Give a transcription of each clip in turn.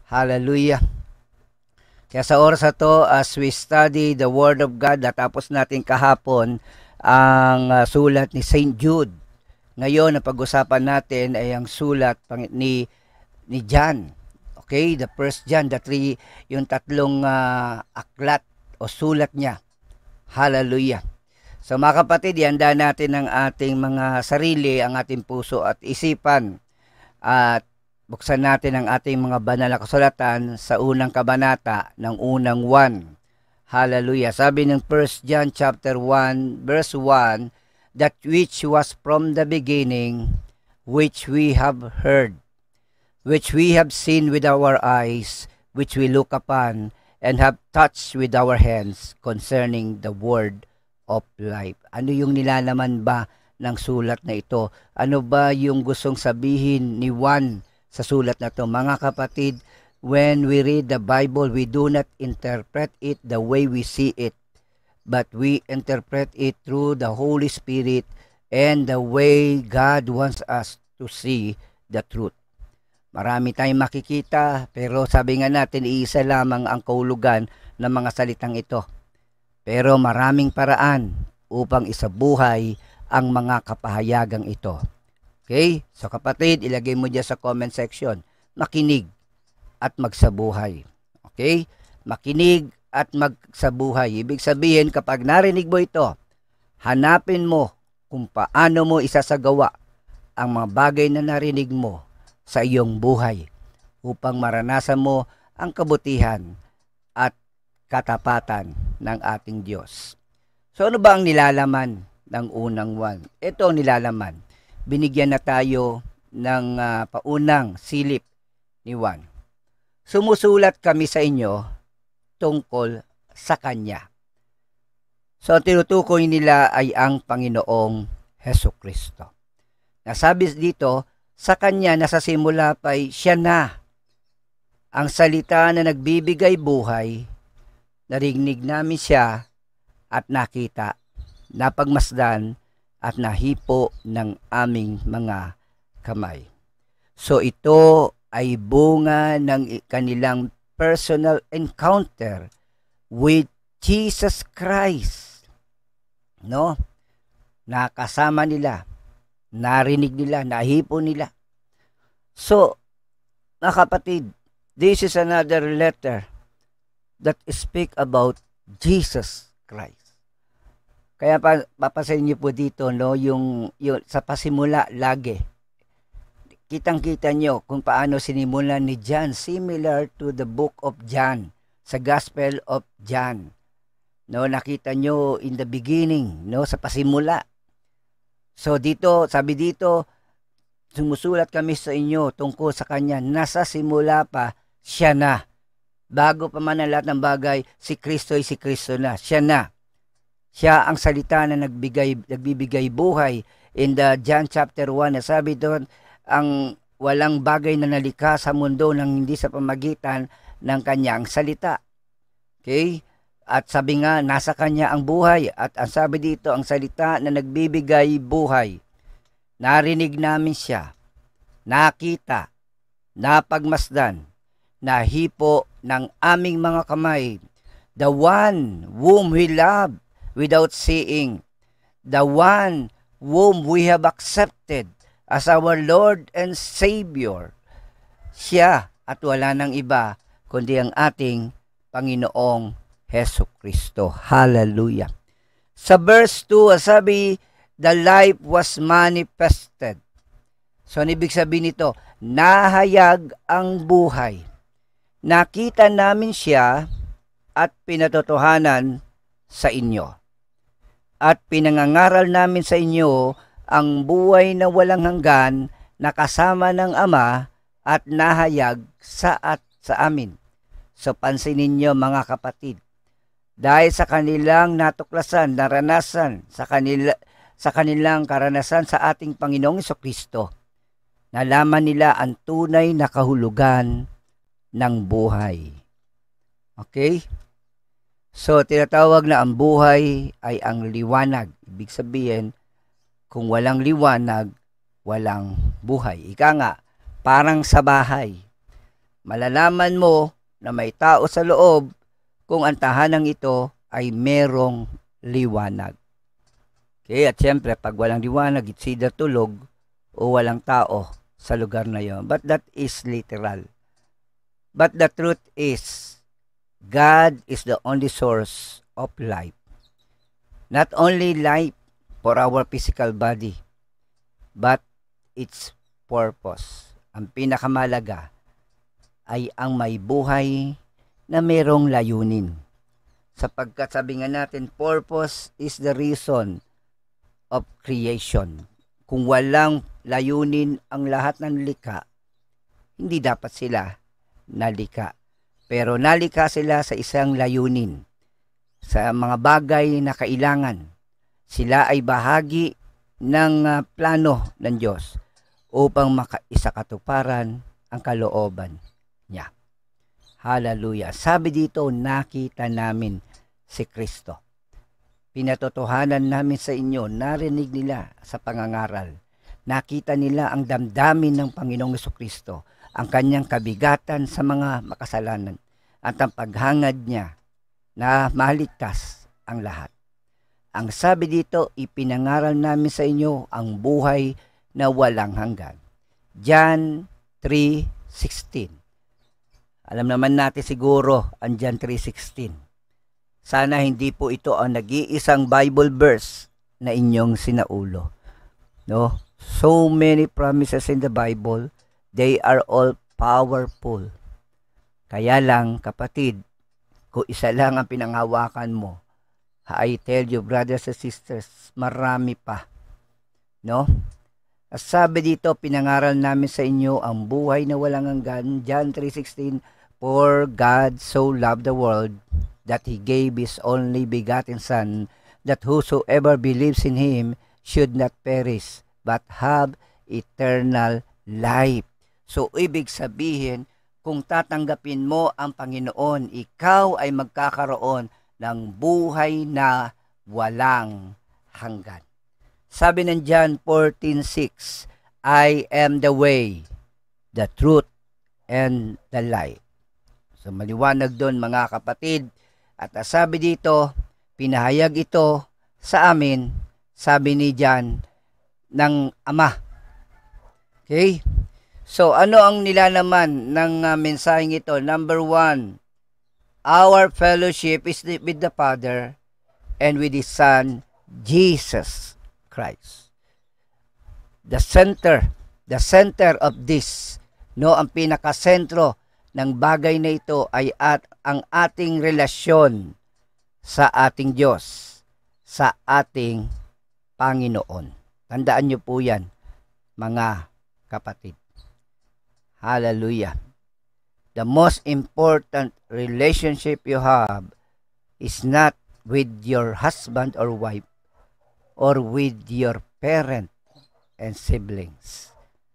Hallelujah. Kaya sa oras na to, as we study the Word of God, natapos natin kahapon ang sulat ni Saint Jude. Ngayon, ang pag-usapan natin ay ang sulat ni John. Okay, the first John, yung tatlong aklat o sulat niya. Hallelujah. So mga kapatid, ihanda natin ang ating mga sarili, ang ating puso at isipan. At buksan natin ang ating mga banal na kasulatan sa unang kabanata ng unang 1. Hallelujah. Sabi ng 1 John chapter 1 verse 1, that which was from the beginning, which we have heard, which we have seen with our eyes, which we look upon, and have touched with our hands concerning the word of life. Ano yung nilalaman ba ng sulat na ito? Ano ba yung gustong sabihin ni Juan sa sulat na to? Mga kapatid, when we read the Bible, we do not interpret it the way we see it, but we interpret it through the Holy Spirit and the way God wants us to see the truth. Marami tayong makikita, pero sabi nga natin, iisa lamang ang kahulugan ng mga salitang ito. Pero maraming paraan upang isabuhay ang mga kapahayagang ito. Okay? So kapatid, ilagay mo dyan sa comment section, makinig at magsabuhay. Okay? Makinig at magsabuhay. Ibig sabihin, kapag narinig mo ito, hanapin mo kung paano mo isasagawa ang mga bagay na narinig mo sa iyong buhay upang maranasan mo ang kabutihan at katapatan ng ating Diyos. So ano ba ang nilalaman ng unang 1? Ito ang nilalaman. Binigyan na tayo ng paunang silip ni Juan. Sumusulat kami sa inyo tungkol sa Kanya. So ang tinutukoy nila ay ang Panginoong Hesukristo. Nasabi dito, sa Kanya na sa simula pa'y siya na ang salita na nagbibigay buhay. Narinig namin siya at nakita, napagmasdan at nahipo ng aming mga kamay. So ito ay bunga ng kanilang personal encounter with Jesus Christ. No? Nakasama nila, narinig nila, nahipo nila. So, mga kapatid, this is another letter that speak about Jesus Christ. Kaya papasahin niyo po dito, no, yung sa pasimula lagi. Kitang-kita nyo kung paano sinimulan ni John, similar to the book of John, sa Gospel of John. No, nakita nyo in the beginning, no, sa pasimula. So dito, sabi dito, sumusulat kami sa inyo tungkol sa Kanya, nasa simula pa, siya na. Bago pa man ang lahat ng bagay, si Kristo ay si Kristo na. Siya na. Siya ang salita na nagbibigay buhay. In the John chapter 1, nasabi doon, ang walang bagay na nalikha sa mundo nang hindi sa pamagitan ng Kanyang salita. Okay? At sabi nga, nasa Kanya ang buhay. At ang sabi dito, ang salita na nagbibigay buhay. Narinig namin siya, nakita, napagmasdan, nahipo ng aming mga kamay. The one whom we love without seeing, the one whom we have accepted as our Lord and Savior. Siya at wala nang iba kundi ang ating Panginoong Hesukristo. Hallelujah. Sa verse 2, sabi, the life was manifested. So, ibig sabihin nito, nahayag ang buhay. Nakita namin siya at pinatotohanan sa inyo. At pinangangaral namin sa inyo ang buhay na walang hanggan na kasama ng Ama at nahayag sa amin. So, pansinin niyo mga kapatid, dahil sa kanilang natuklasan, naranasan, sa kanilang karanasan sa ating Panginoong Hesukristo, nalaman nila ang tunay na kahulugan ng buhay. Okay? So, tinatawag na ang buhay ay ang liwanag. Ibig sabihin, kung walang liwanag, walang buhay. Ika nga, parang sa bahay. malalaman mo na may tao sa loob kung ang tahanang ito ay merong liwanag. Okay, at syempre, pag walang liwanag, it's either tulog o walang tao sa lugar na yon. But that is literal. But the truth is, God is the only source of life. Not only life for our physical body, but its purpose. Ang pinakamalaga ay ang may buhay na merong layunin. Sapagkat sabi nga natin, purpose is the reason of creation. Kung walang layunin ang lahat ng likha, hindi dapat sila nalikha. Pero nalikha sila sa isang layunin, sa mga bagay na kailangan. Sila ay bahagi ng plano ng Diyos upang makaisakatuparan ang kalooban niya. Hallelujah. Sabi dito, nakita namin si Kristo. Pinatotohanan namin sa inyo, narinig nila sa pangangaral. Nakita nila ang damdamin ng Panginoong Jesucristo, ang kanyang kabigatan sa mga makasalanan, at ang paghangad niya na maligtas ang lahat. Ang sabi dito, ipinangaral namin sa inyo ang buhay na walang hanggan. John 3:16. Alam naman natin siguro ang John 3:16. Sana hindi po ito ang nag-iisang Bible verse na inyong sinaulo. No? So many promises in the Bible, they are all powerful. Kaya lang, kapatid, kung isa lang ang pinanghawakan mo, I tell you, brothers and sisters, marami pa. No? Sabi dito, pinangaral namin sa inyo ang buhay na walang hanggan. John 3:16, for God so loved the world that He gave His only begotten Son, that whosoever believes in Him should not perish, but have eternal life. So, ibig sabihin, kung tatanggapin mo ang Panginoon, ikaw ay magkakaroon ng buhay na walang hanggan. Sabi ng John 14:6, I am the way, the truth, and the life. So, maliwanag doon mga kapatid. At sabi dito, pinahayag ito sa amin, sabi ni John, ng Ama. Okay? So, ano ang nilalaman ng mensaheng ito? Number 1, our fellowship is with the Father and with His Son, Jesus Christ. The center of this, no, ang pinakasentro ng bagay na ito ay ang ating relasyon sa ating Diyos, sa ating Panginoon. Tandaan niyo po yan, mga kapatid. Hallelujah. The most important relationship you have is not with your husband or wife or with your parent and siblings.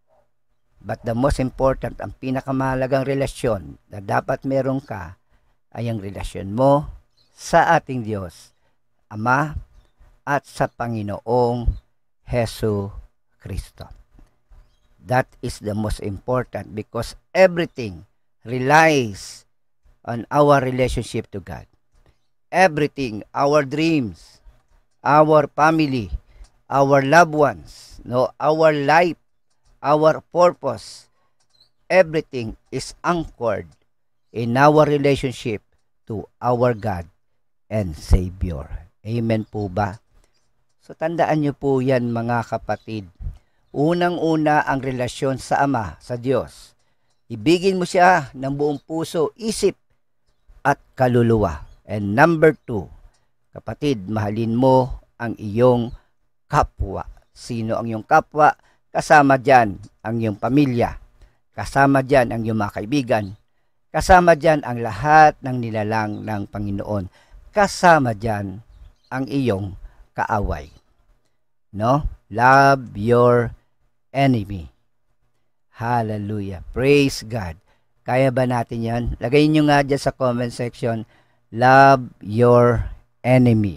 But the most important, ang pinakamahalagang relasyon na dapat meron ka ay ang relasyon mo sa ating Diyos, Ama, at sa Panginoong Hesu Kristo. That is the most important because everything relies on our relationship to God. Everything, our dreams, our family, our loved ones, no, our life, our purpose, everything is anchored in our relationship to our God and Savior. Amen po ba? So tandaan niyo po yan mga kapatid. Unang-una ang relasyon sa Ama, sa Diyos. Ibigin mo siya ng buong puso, isip at kaluluwa. And number 2, kapatid, mahalin mo ang iyong kapwa. Sino ang iyong kapwa? Kasama dyan ang iyong pamilya, kasama dyan ang iyong mga kaibigan, kasama dyan ang lahat ng nilalang ng Panginoon, kasama dyan ang iyong kaaway. No? Love your enemy. Hallelujah. Praise God. Kaya ba natin yan? Lagay nyo nga dyan sa comment section, love your enemy.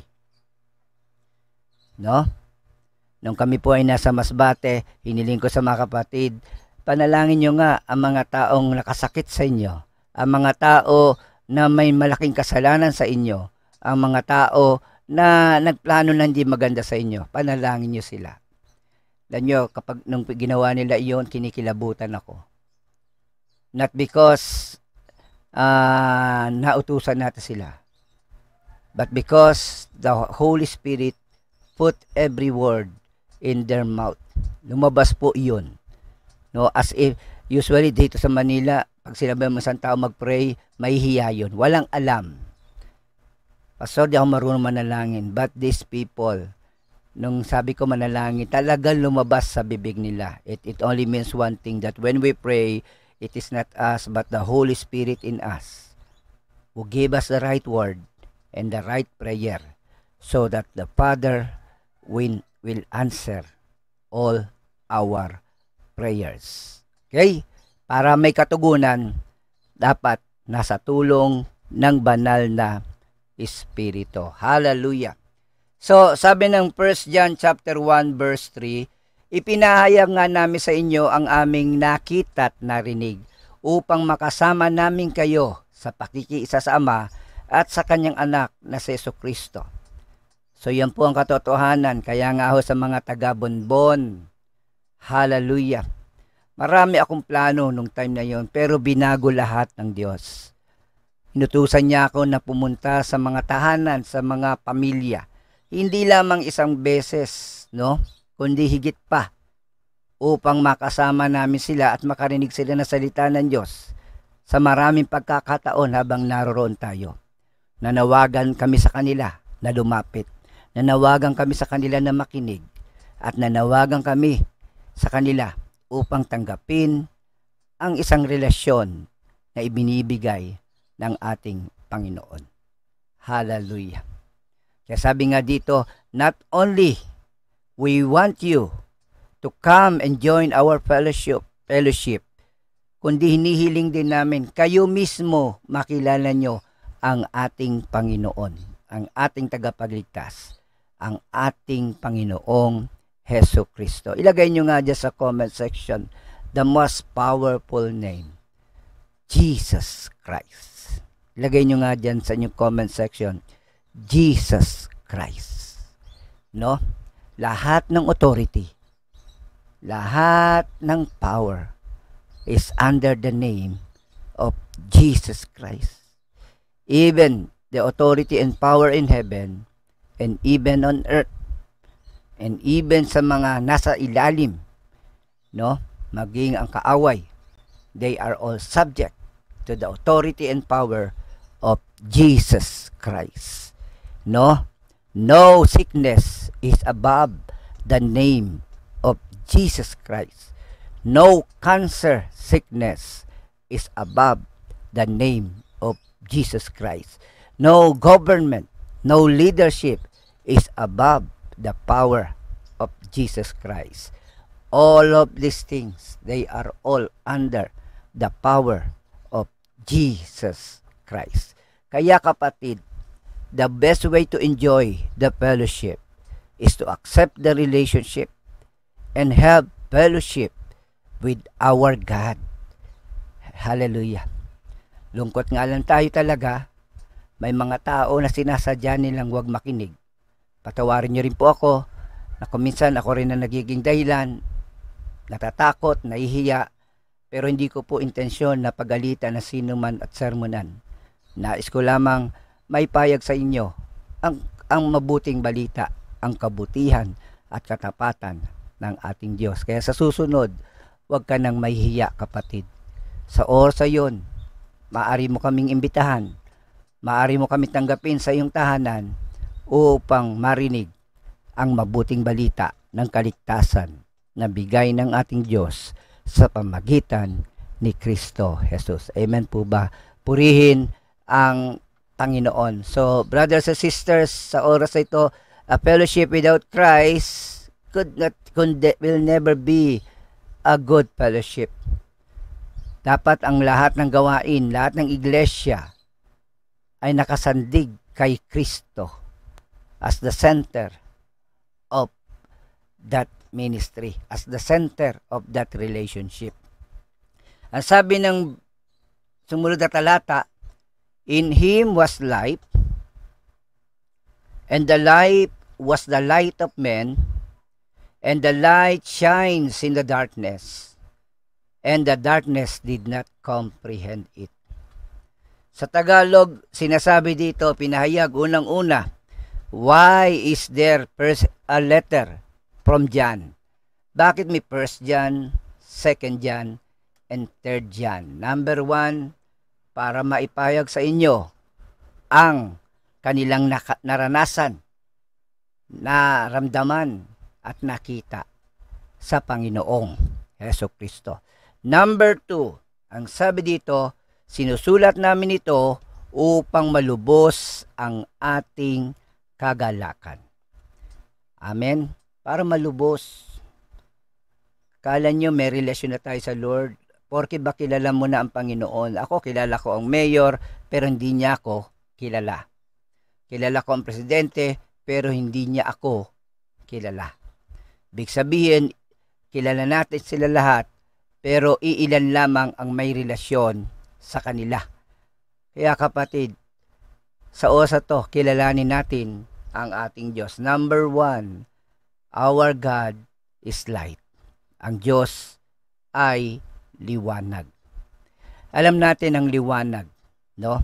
No? Nung kami po ay nasa Masbate, hiniling ko sa mga kapatid, Panalangin nyo nga ang mga taong nakasakit sa inyo, ang mga tao na may malaking kasalanan sa inyo, ang mga tao na nagplano na hindi maganda sa inyo. Panalangin nyo sila. Alam nyo, kapag nung ginawa nila iyon, kinikilabutan ako. Not because nautusan natin sila, but because the Holy Spirit put every word in their mouth. Lumabas po iyon. No, as if usually dito sa Manila, pag sinabi mo isang tao mag-pray, mahihiya yun. Walang alam. Pastor, di ako marunong manalangin. But these people, nung sabi ko manalangin, talagang lumabas sa bibig nila. It only means one thing, that when we pray, it is not us, but the Holy Spirit in us who gave us the right word and the right prayer, so that the Father will answer all our prayers. Okay? Para may katugunan, dapat nasa tulong ng banal na Espiritu. Hallelujah. So, sabi ng 1 John chapter 1 verse 3, ipinahayag nga namin sa inyo ang aming nakita at narinig upang makasama namin kayo sa pakikiisa sa Ama at sa kanyang anak na si Jesucristo. So, yan po ang katotohanan. Kaya nga ho sa mga taga-Bonbon, hallelujah. Marami akong plano nung time na yon, pero binago lahat ng Diyos. Inutusan niya ako na pumunta sa mga tahanan, sa mga pamilya. Hindi lamang isang beses, no? Kundi higit pa, upang makasama namin sila at makarinig sila ng salita ng Diyos sa maraming pagkakataon habang naroon tayo. Nanawagan kami sa kanila na lumapit. Nanawagan kami sa kanila na makinig. At nanawagan kami sa kanila upang tanggapin ang isang relasyon na ibinibigay ng ating Panginoon. Hallelujah. Kaya sabi nga dito, not only we want you to come and join our fellowship, kundi hinihiling din namin kayo mismo makilala nyo ang ating Panginoon, ang ating tagapagligtas, ang ating Panginoong Hesus Kristo. Ilagay nyo nga dyan sa comment section, the most powerful name, Jesus Christ. Ilagay nyo nga dyan sa inyong comment section, Jesus Christ. No? Lahat ng authority, lahat ng power is under the name of Jesus Christ. Even the authority and power in heaven and even on earth and even sa mga nasa ilalim, no, maging ang kaaway, they are all subject to the authority and power of Jesus Christ. No sickness is above the name of Jesus Christ. No cancer sickness is above the name of Jesus Christ. No government, no leadership is above the power of Jesus Christ. All of these things, they are all under the power of Jesus Christ. Kaya kapatid, the best way to enjoy the fellowship is to accept the relationship and have fellowship with our God. Hallelujah. Lungkot nga lang tayo talaga. May mga tao na sinasadya nilang huwag makinig. Patawarin niyo rin po ako na kuminsan ako rin na nagiging dahilan, natatakot, nahihiya, pero hindi ko po intensyon na pagalitan na sino man at sermonan. Nais ko lamang may payag sa inyo ang mabuting balita, ang kabutihan at katapatan ng ating Diyos. Kaya sa susunod, huwag ka nang mahihiya, kapatid. Sa oras yon, maaari mo kaming imbitahan, maaari mo kami tanggapin sa iyong tahanan upang marinig ang mabuting balita ng kaligtasan na bigay ng ating Diyos sa pamagitan ni Kristo Jesus. Amen po ba? Purihin ang Panginoon. So, brothers and sisters, sa oras na ito, a fellowship without Christ will never be a good fellowship. Dapat ang lahat ng gawain, lahat ng iglesia ay nakasandig kay Kristo as the center of that ministry, as the center of that relationship. Ang sabi ng sumunod na talata, in Him was life, and the life was the light of men, and the light shines in the darkness, and the darkness did not comprehend it. Sa Tagalog, sinasabi dito, pinahayag, unang-una, why is there first a letter from John? Bakit may first John, second John, and third John? Number 1, para maipahayag sa inyo ang kanilang naranasan, naramdaman, at nakita sa Panginoong Jesucristo. Number 2, ang sabi dito, sinusulat namin ito upang malubos ang ating kagalakan. Amen? Para malubos. Kala nyo may relasyon na tayo sa Lord? Porque ba kilala mo na ang Panginoon? Ako, kilala ko ang mayor, pero hindi niya ako kilala. Kilala ko ang presidente, pero hindi niya ako kilala. Ibig sabihin, kilala natin sila lahat, pero iilan lamang ang may relasyon sa kanila. Kaya kapatid, sa oras to, kilalanin natin ang ating Diyos. Number 1, our God is light. Ang Diyos ay liwanag. Alam natin ang liwanag, no?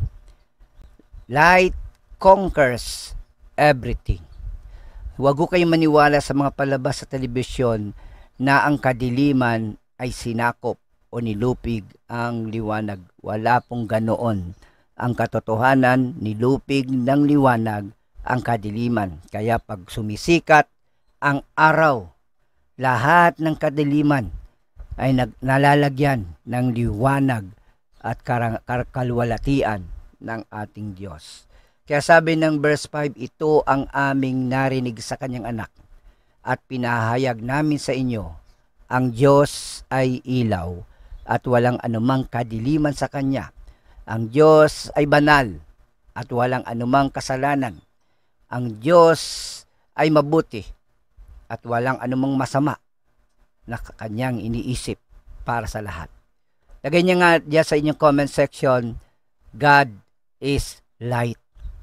Light conquers everything. Huwag ko kayong maniwala sa mga palabas sa telebisyon na ang kadiliman ay sinakop o nilupig ang liwanag. Wala pong ganoon. Ang katotohanan, nilupig ng liwanag ang kadiliman. Kaya pag sumisikat ang araw, lahat ng kadiliman ay nalalagyan ng liwanag at kalwalatian ng ating Diyos. Kaya sabi ng verse 5, ito ang aming narinig sa kanyang anak at pinahayag namin sa inyo, ang Diyos ay ilaw at walang anumang kadiliman sa kanya. Ang Diyos ay banal at walang anumang kasalanan. Ang Diyos ay mabuti at walang anumang masama na kanyang iniisip para sa lahat. Lagay niya nga diyan sa inyong comment section, God is light.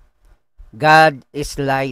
God is light.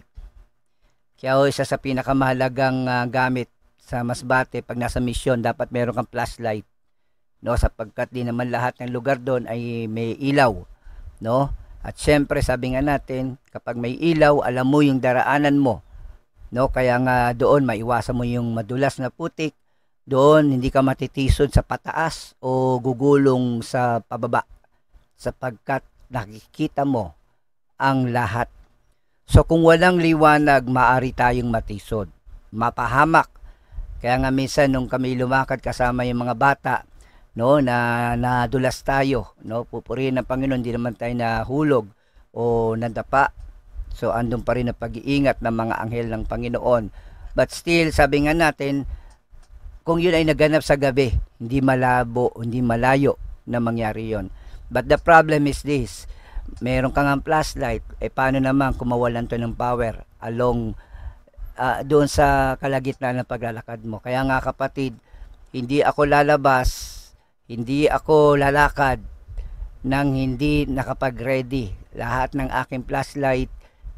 Kaya isa sa pinakamahalagang gamit sa masbate pag nasa mission, dapat meron kang flashlight, no, sapagkat di naman lahat ng lugar doon ay may ilaw, no? At syempre sabi nga natin, kapag may ilaw, alam mo yung daraanan mo, no? Kaya nga doon maiwasan mo yung madulas na putik, doon hindi ka matitisod sa pataas o gugulong sa pababa, sapagkat nakikita mo ang lahat. So kung walang liwanag, maaari tayong matisod, mapahamak. Kaya nga minsan nung kami lumakad kasama yung mga bata, no, na nadulas tayo, no, pupurihin ng Panginoon, hindi naman tayo nahulog o nadapa. So andun pa rin ang pag-iingat ng mga anghel ng Panginoon. But still, sabi nga natin, kung yun ay naganap sa gabi, hindi malabo, hindi malayo na mangyari yon. But the problem is this, meron kang ang flashlight, paano naman kung mawalan to ng power along doon sa kalagitnaan ng paglalakad mo. Kaya nga kapatid, hindi ako lalabas, hindi ako lalakad nang hindi nakapag-ready. Lahat ng aking flashlight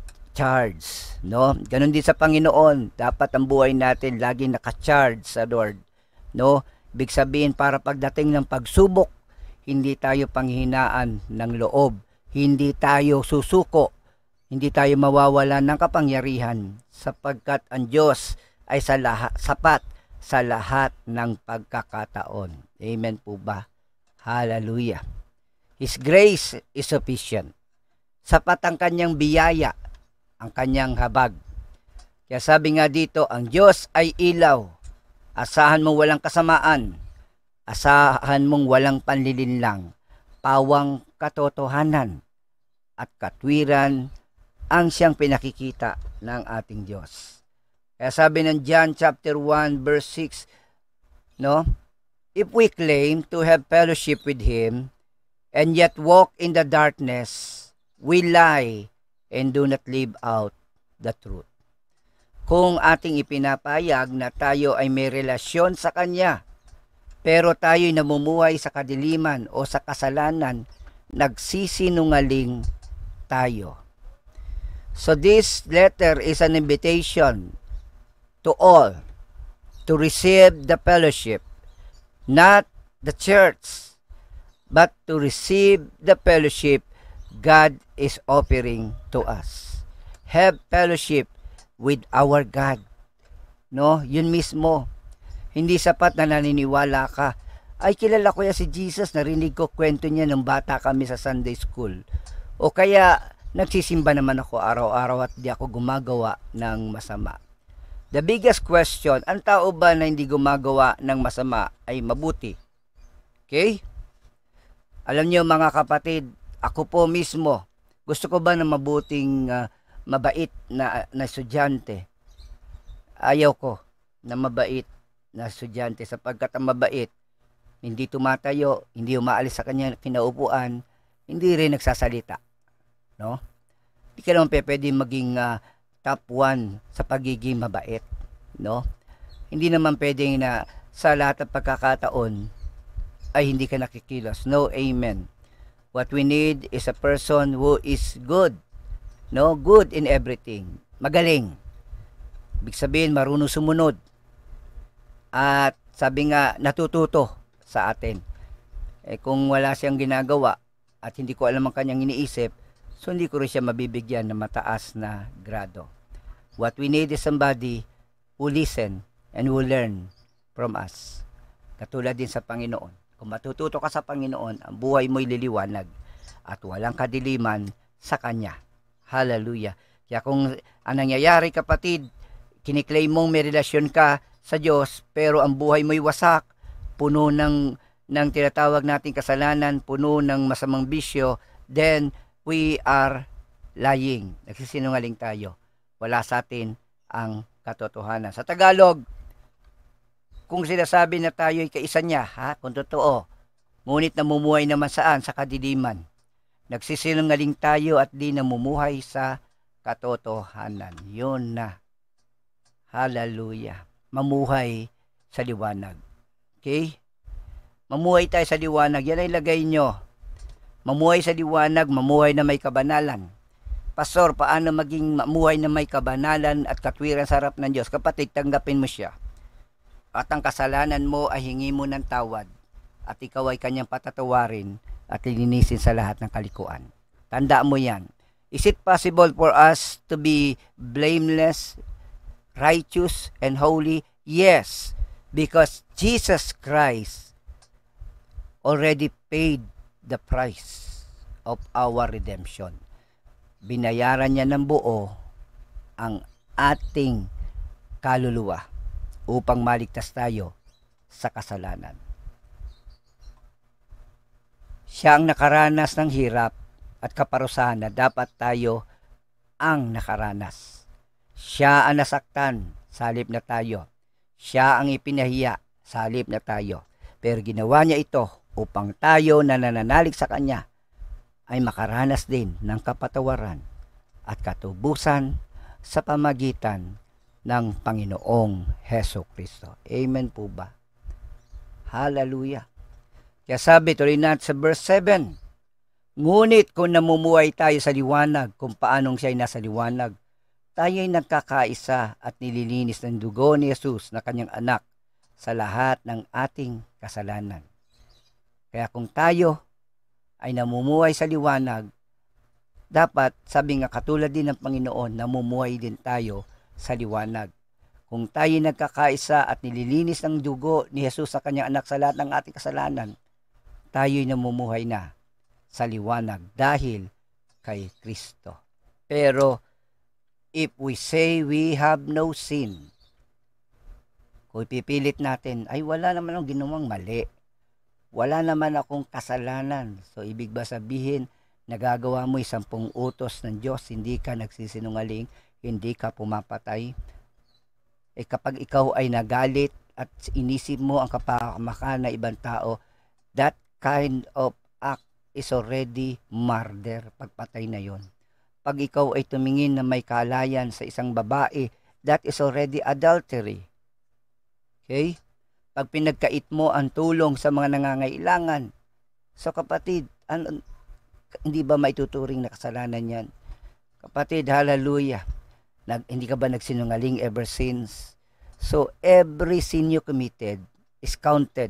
charge, no? Ganon din sa Panginoon, dapat ang buhay natin lagi naka-charge sa Lord, no? Ibig sabihin, para pagdating ng pagsubok, hindi tayo panghihinaan ng loob, hindi tayo susuko, hindi tayo mawawalan ng kapangyarihan, sapagkat ang Diyos ay sapat sa lahat ng pagkakataon. Amen po ba? Hallelujah. His grace is sufficient. Sapat ang kanyang biyaya, ang kanyang habag. Kaya sabi nga dito, ang Diyos ay ilaw. Asahan mong walang kasamaan. Asahan mong walang panlilinlang. Pawang katotohanan at katwiran ang siyang pinakikita ng ating Diyos. Kaya sabi ng John chapter 1 verse 6, no? If we claim to have fellowship with Him and yet walk in the darkness, we lie and do not live out the truth. Kung ating ipinapayag na tayo ay may relasyon sa Kanya, pero tayo'y namumuhay sa kadiliman o sa kasalanan, nagsisinungaling tayo. So this letter is an invitation to all to receive the fellowship, not the church, but to receive the fellowship God is offering to us. Have fellowship with our God. No, yun mismo. Hindi sapat na naniniwala ka, ay kilala ko ya si Jesus, narinig ko kwento niya nung bata kami sa Sunday school. O kaya nagsisimba naman ako araw-araw at di ako gumagawa ng masama. The biggest question, ang tao ba na hindi gumagawa ng masama ay mabuti? Okay? Alam niyo mga kapatid, ako po mismo, gusto ko ba na mabuting mabait na estudyante? Ayaw ko na mabait na estudyante sapagkat ang mabait, hindi tumatayo, hindi umaalis sa kanya kinaupuan, hindi rin nagsasalita. No? Hindi ka naman pwede maging top 1 sa pagiging mabait. No? Hindi naman pwede na sa lahat ng pagkakataon ay hindi ka nakikilos. No, amen. What we need is a person who is good. No, good in everything. Magaling. Ibig sabihin, marunong sumunod. At sabi nga, natututo sa atin. Kung wala siyang ginagawa at hindi ko alam ang kanyang iniisip, so hindi ko rin siya mabibigyan ng mataas na grado. What we need is somebody who listen and who learn from us. Katulad din sa Panginoon. Kung matututo ka sa Panginoon, ang buhay mo'y liliwanag at walang kadiliman sa Kanya. Hallelujah. Kaya kung ang nangyayari kapatid, kiniklaim mong may relasyon ka sa Diyos, pero ang buhay mo'y wasak, puno ng tinatawag nating kasalanan, puno ng masamang bisyo, then we are lying. Nagsisinungaling tayo. Wala sa atin ang katotohanan. Sa Tagalog, kung sinasabi na tayo ay kaisa niya, kung totoo, ngunit namumuhay naman saan? Sa kadiliman. Nagsisinungaling tayo at di namumuhay sa katotohanan. Yun na. Hallelujah. Mamuhay sa liwanag. Okay? Mamuhay tayo sa liwanag. Yan ay lagay nyo. Mamuhay sa liwanag, mamuhay na may kabanalan. Pastor, paano maging mamuhay na may kabanalan at katwiran sa harap ng Diyos? Kapatid, tanggapin mo siya. At ang kasalanan mo ay hingi mo ng tawad. At ikaw ay kanyang patatawarin at lilinisin sa lahat ng kalikuan. Tandaan mo yan. Is it possible for us to be blameless, righteous, and holy? Yes, because Jesus Christ already paid the price of our redemption. Binayaran niya ng buo ang ating kaluluwa upang maligtas tayo sa kasalanan. Siya ang nakaranas ng hirap at kaparusahan na dapat tayo ang nakaranas. Siya ang nasaktan sa halip na tayo. Siya ang ipinahiya sa halip na tayo. Pero ginawa niya ito upang tayo na nananalig sa Kanya ay makaranas din ng kapatawaran at katubusan sa pamagitan ng Panginoong Hesukristo. Amen po ba? Hallelujah. Kaya sabi, tuloy natin sa verse 7, ngunit kung namumuhay tayo sa liwanag, kung paanong siya ay nasa liwanag, tayo ay nagkakaisa at nililinis ng dugo ni Jesus na kanyang anak sa lahat ng ating kasalanan. Kaya kung tayo ay namumuhay sa liwanag, dapat, sabi nga katulad din ng Panginoon, namumuhay din tayo sa liwanag. Kung tayo nagkakaisa at nililinis ng dugo ni Jesus sa kanyang anak sa lahat ng ating kasalanan, tayo'y namumuhay na sa liwanag dahil kay Kristo. Pero, if we say we have no sin, kung ipipilit natin, ay wala naman akong ginawang mali. Wala naman akong kasalanan. So, ibig ba sabihin, nagagawa mo 10 utos ng Diyos, hindi ka nagsisinungaling, hindi ka pumapatay. Kapag ikaw ay nagalit at inisip mo ang kapahamakan na ibang tao, that kind of act is already murder, pagpatay na yon. Pag ikaw ay tumingin na may kaalayan sa isang babae, that is already adultery. Okay? pag pinagkait mo ang tulong sa mga nangangailangan. So kapatid, hindi ba maituturing na kasalanan yan? Kapatid, hallelujah. Hindi ka ba nagsinungaling ever since? So every sin you committed is counted,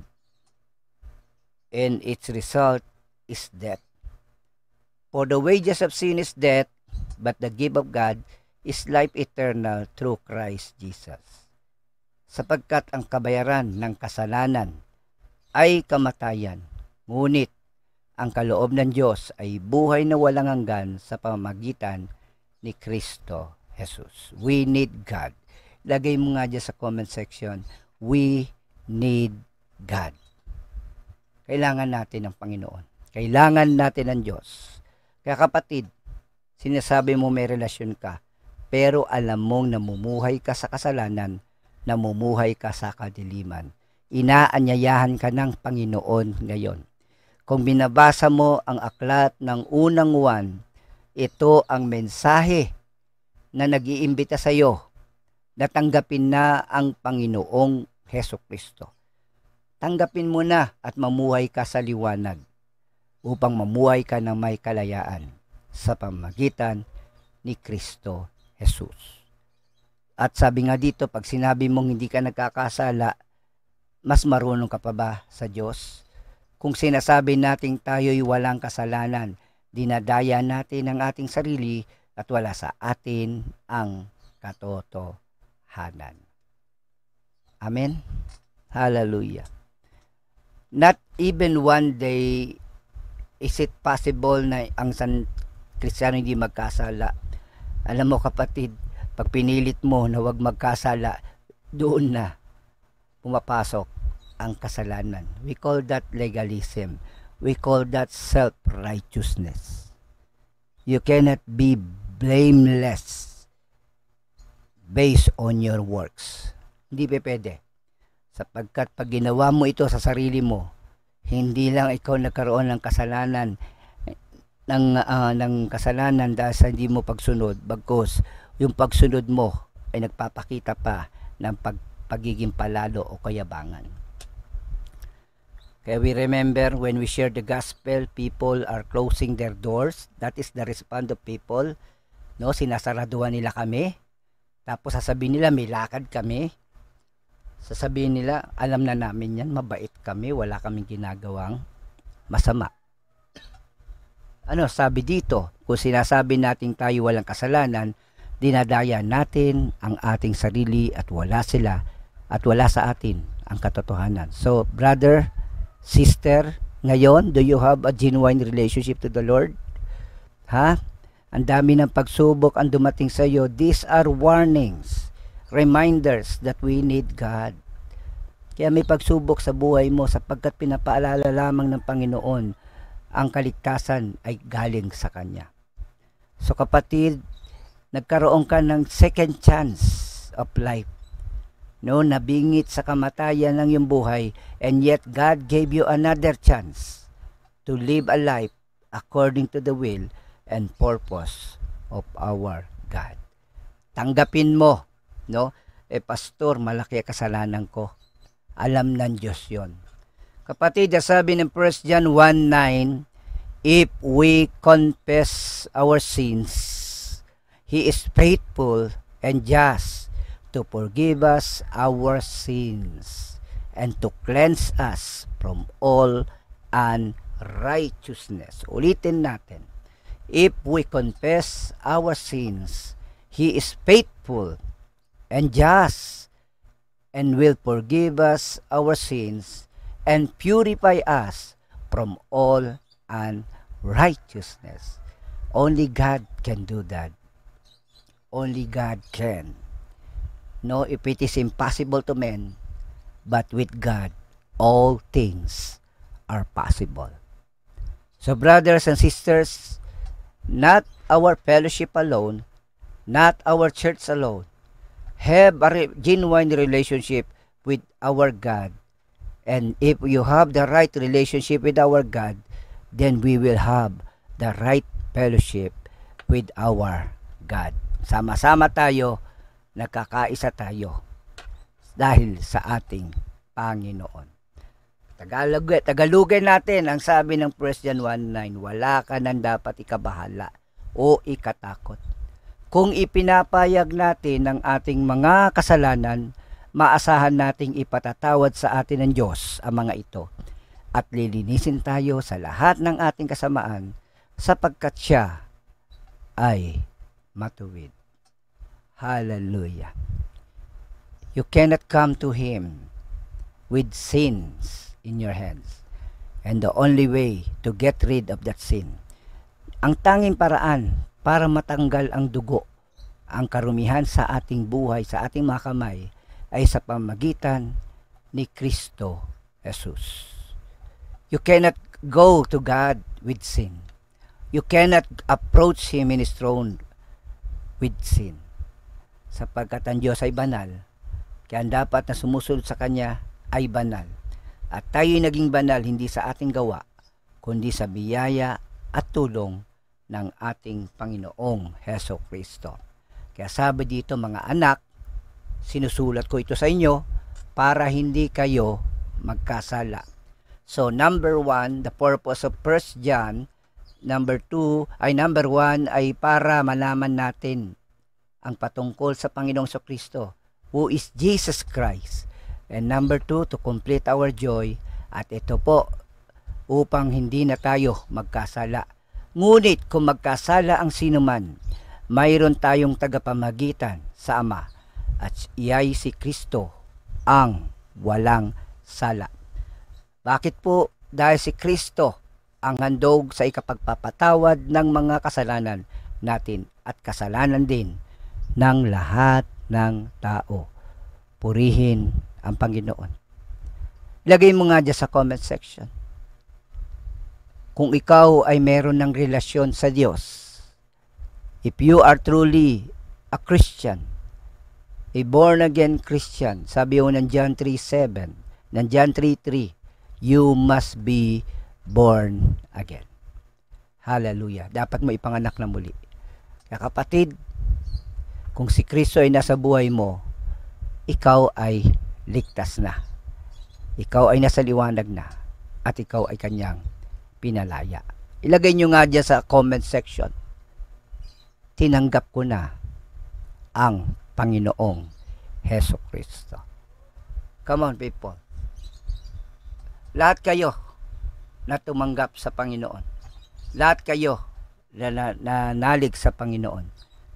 and its result is death. For the wages of sin is death, but the gift of God is life eternal through Christ Jesus. Sapagkat ang kabayaran ng kasalanan ay kamatayan, ngunit ang kaloob ng Diyos ay buhay na walang hanggan sa pamamagitan ni Kristo Jesus. We need God. Lagay mo nga dyan sa comment section, we need God. Kailangan natin ng Panginoon. Kailangan natin ng Diyos. Kaya kapatid, sinasabi mo may relasyon ka, pero alam mong namumuhay ka sa kasalanan, namumuhay ka sa kadiliman. Inaanyayahan ka ng Panginoon ngayon. Kung binabasa mo ang aklat ng unang Juan, ito ang mensahe na nag-iimbita sa iyo na tanggapin na ang Panginoong Hesukristo. Tanggapin mo na at mamuhay ka sa liwanag upang mamuhay ka ng may kalayaan sa pamamagitan ni Kristo Jesus. At sabi nga dito, pag sinabi mong hindi ka nagkakasala, mas marunong ka pa ba sa Diyos? Kung sinasabi nating tayo'y walang kasalanan, dinadaya natin ang ating sarili at wala sa atin ang katotohanan. Amen? Hallelujah. Not even one day is it possible na ang Kristiyano hindi magkasala. Alam mo kapatid, pag pinilit mo na huwag magkasala, doon na pumapasok ang kasalanan. We call that legalism. We call that self-righteousness. You cannot be blameless based on your works. Hindi pwede. Sapagkat pag ginawa mo ito sa sarili mo, hindi lang ikaw nagkaroon ng kasalanan, ng kasalanan dahil sa hindi mo pagsunod, bagkus yung pagsunod mo ay nagpapakita pa ng pagiging palalo o kayabangan. Kaya we remember when we share the gospel, people are closing their doors. That is the response of people. No, sinasaraduhan nila kami. Tapos sasabihin nila, may lakad kami. Sasabihin nila, alam na namin yan, mabait kami, wala kaming ginagawang masama. Ano sabi dito? Kung sinasabi natin tayo walang kasalanan, dinadaya natin ang ating sarili at wala sila at wala sa atin ang katotohanan. So, brother, sister, ngayon, do you have a genuine relationship to the Lord? Ha? Ang dami ng pagsubok ang dumating sa iyo. These are warnings, reminders that we need God. Kaya may pagsubok sa buhay mo sapagkat pinapaalala lamang ng Panginoon ang kaligtasan ay galing sa Kanya. So kapatid, nagkaroon ka ng second chance of life. No, nabingit sa kamatayan ng iyong buhay, and yet God gave you another chance to live a life according to the will and purpose of our God. Tanggapin mo, no? Pastor, malaki ang kasalanan ko. Alam ng Diyos yon. Kapatid, sabi ng 1 John 1:9, if we confess our sins, He is faithful and just to forgive us our sins and to cleanse us from all unrighteousness. Ulitin natin. If we confess our sins, He is faithful and just and will forgive us our sins and purify us from all unrighteousness. Only God can do that. Only God can. No, if it is impossible to men, but with God, all things are possible. So brothers and sisters, not our fellowship alone, not our church alone, have a genuine relationship with our God. And if you have the right relationship with our God, then we will have the right fellowship with our God. Sama-sama tayo, nagkakaisa tayo dahil sa ating Panginoon. Tagalogin natin ang sabi ng 1 John 1:9, wala ka nang dapat ikabahala o ikatakot. Kung ipinapayag natin ang ating mga kasalanan, maasahan nating ipatatawad sa atin ng Diyos ang mga ito at lilinisin tayo sa lahat ng ating kasamaan sapagkat siya ay matuwid. Hallelujah. You cannot come to Him with sins in your hands. And the only way to get rid of that sin, ang tanging paraan para matanggal ang dugo, ang karumihan sa ating buhay, sa ating mga kamay, ay sa pamagitan ni Kristo Jesus. You cannot go to God with sin. You cannot approach Him in His throne with sin. Sapagkat ang Diyos ay banal, kaya ang dapat na sumusunod sa Kanya ay banal. At tayo'y naging banal hindi sa ating gawa, kundi sa biyaya at tulong ng ating Panginoong Heso Kristo. Kaya sabi dito, mga anak, sinusulat ko ito sa inyo para hindi kayo magkasala. So number 1, the purpose of 1 John. Number 1 ay para malaman natin ang patungkol sa Panginoong Kristo, who is Jesus Christ. And number 2, to complete our joy. At ito po, upang hindi na tayo magkasala. Ngunit kung magkasala ang sinuman, mayroon tayong tagapamagitan sa Ama, at iyay si Kristo ang walang sala. Bakit po? Dahil si Kristo ang handog sa ikapagpapatawad ng mga kasalanan natin at kasalanan din ng lahat ng tao. Purihin ang Panginoon. Ilagay mo nga dyan sa comment section. Kung ikaw ay meron ng relasyon sa Diyos, if you are truly a Christian, a born-again Christian, sabi mo ng John 3:7, ng John 3:3, you must be born again. Hallelujah. Dapat mo ipanganak na muli. Kaya kapatid, kung si Kristo ay nasa buhay mo, ikaw ay ligtas na. Ikaw ay nasa liwanag na. At ikaw ay kanyang pinalaya. Ilagay nyo nga dyan sa comment section. Tinanggap ko na ang Panginoong Heso Kristo. Come on people. Lahat kayo na tumanggap sa Panginoon. Lahat kayo na nalig sa Panginoon.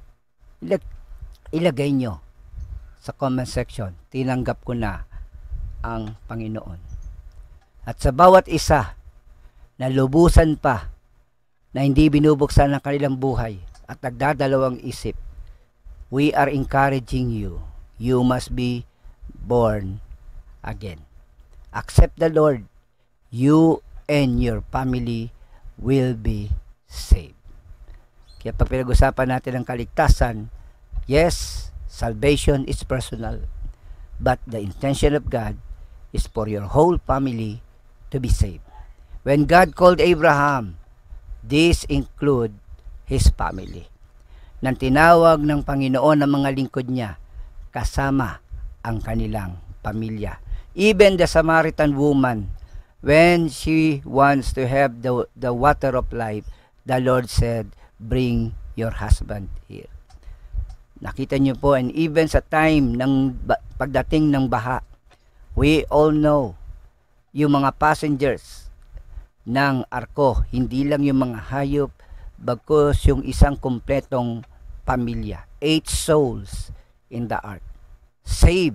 Ilagay nyo sa comment section, tinanggap ko na ang Panginoon. At sa bawat isa na lubusan pa na hindi binubuksan ng kanilang buhay at nagdadalawang isip, we are encouraging you. You must be born again. Accept the Lord. You and your family will be saved. Kaya pag pinag-usapan natin ang kaligtasan, yes, salvation is personal, but the intention of God is for your whole family to be saved. When God called Abraham, this include his family. Nang tinawag ng Panginoon ang mga lingkod niya, kasama ang kanilang pamilya. Even the Samaritan woman, when she wants to have the water of life, the Lord said, bring your husband here. Nakita niyo po, and even sa time ng pagdating ng baha, we all know, yung mga passengers ng arko, hindi lang yung mga hayop, bagkus yung isang kumpletong pamilya. 8 souls in the ark, saved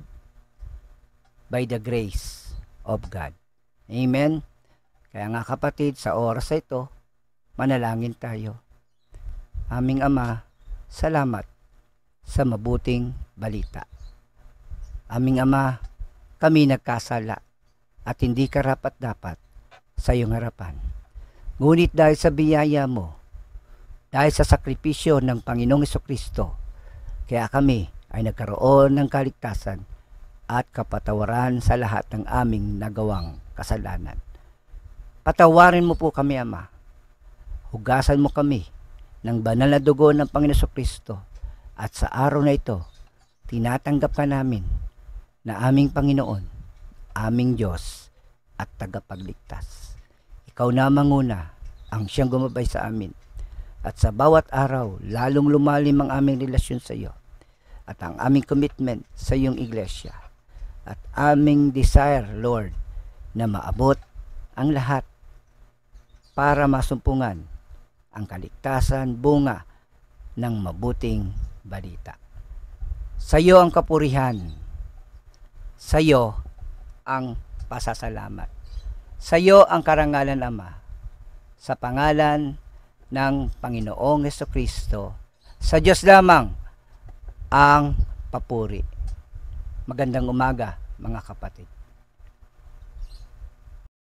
by the grace of God. Amen? Kaya nga kapatid, sa oras na ito, manalangin tayo. Aming Ama, salamat sa mabuting balita. Aming Ama, kami nagkasala at hindi karapat-dapat sa iyong harapan. Ngunit dahil sa biyaya mo, dahil sa sakripisyo ng Panginoong Jesucristo, kaya kami ay nagkaroon ng kaligtasan at kapatawaran sa lahat ng aming nagawang kasalanan. Patawarin mo po kami, Ama. Hugasan mo kami ng banal na dugo ng Panginoong Jesucristo. At sa araw na ito, tinatanggap ka namin na aming Panginoon aming Diyos at tagapagligtas. Ikaw na manguna ang siyang gumabay sa amin. At sa bawat araw, lalong lumalim ang aming relasyon sa iyo at ang aming commitment sa iyong iglesia. At aming desire, Lord, na maabot ang lahat para masumpungan ang kaligtasan bunga ng mabuting balita. Sa iyo ang kapurihan, sa iyo ang pasasalamat, sa iyo ang karangalan, Ama, sa pangalan ng Panginoong Hesukristo, sa Diyos lamang ang papuri. Magandang umaga, mga kapatid.